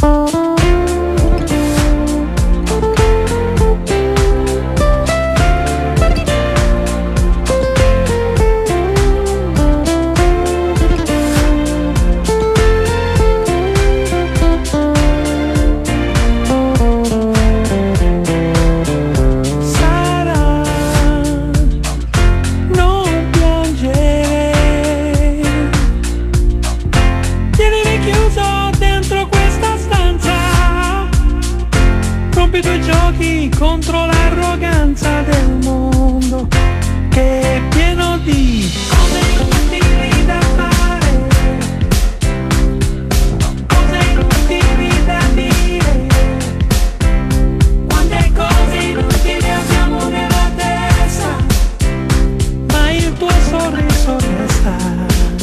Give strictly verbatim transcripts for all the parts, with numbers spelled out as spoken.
i tuoi giochi contro l'arroganza del mondo che è pieno di cose inutili da fare, cose inutili da dire, quante cose inutili abbiamo nella testa, ma il tuo sorriso resta.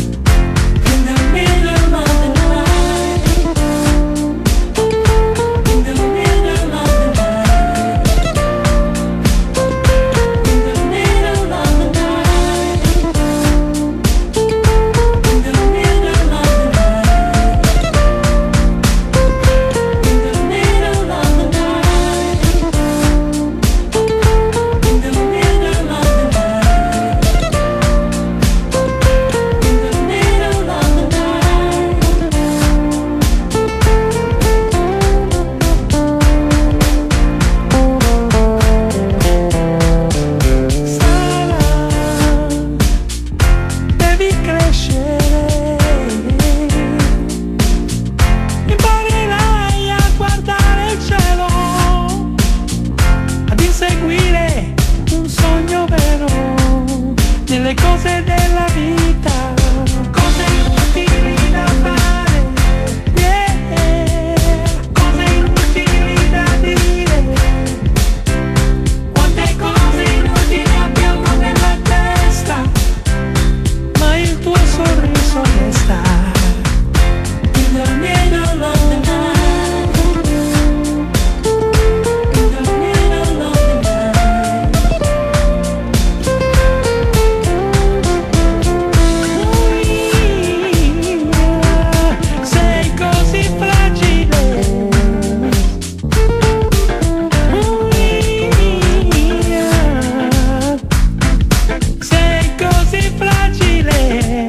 Nelle cose della vita, cose inutili da fare, yeah, cose inutili da dire, quante cose inutili abbiamo nella testa, ma il tuo sorriso resta. In the middle of the night, in the middle of the night. Sei così fragile, sei così fragile.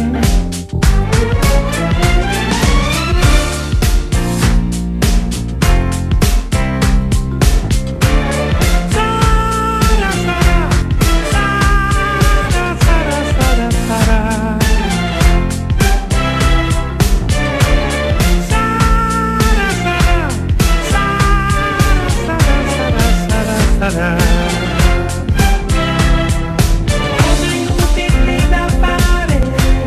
Cose inutili da fare,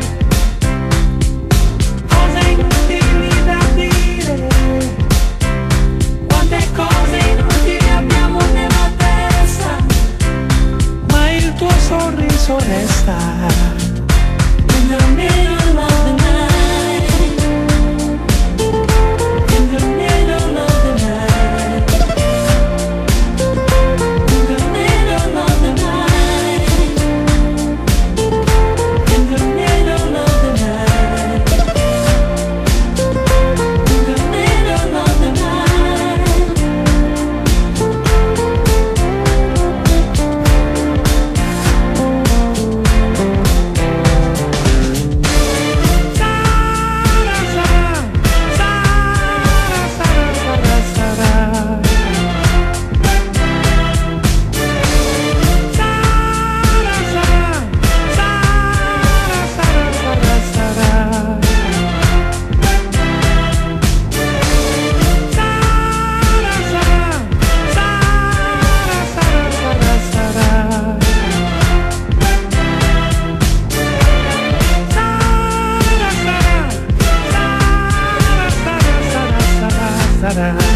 cose inutili da dire, quante cose inutili abbiamo nella testa, ma il tuo sorriso resta. In the middle of the night, in the middle of the night. Da-da.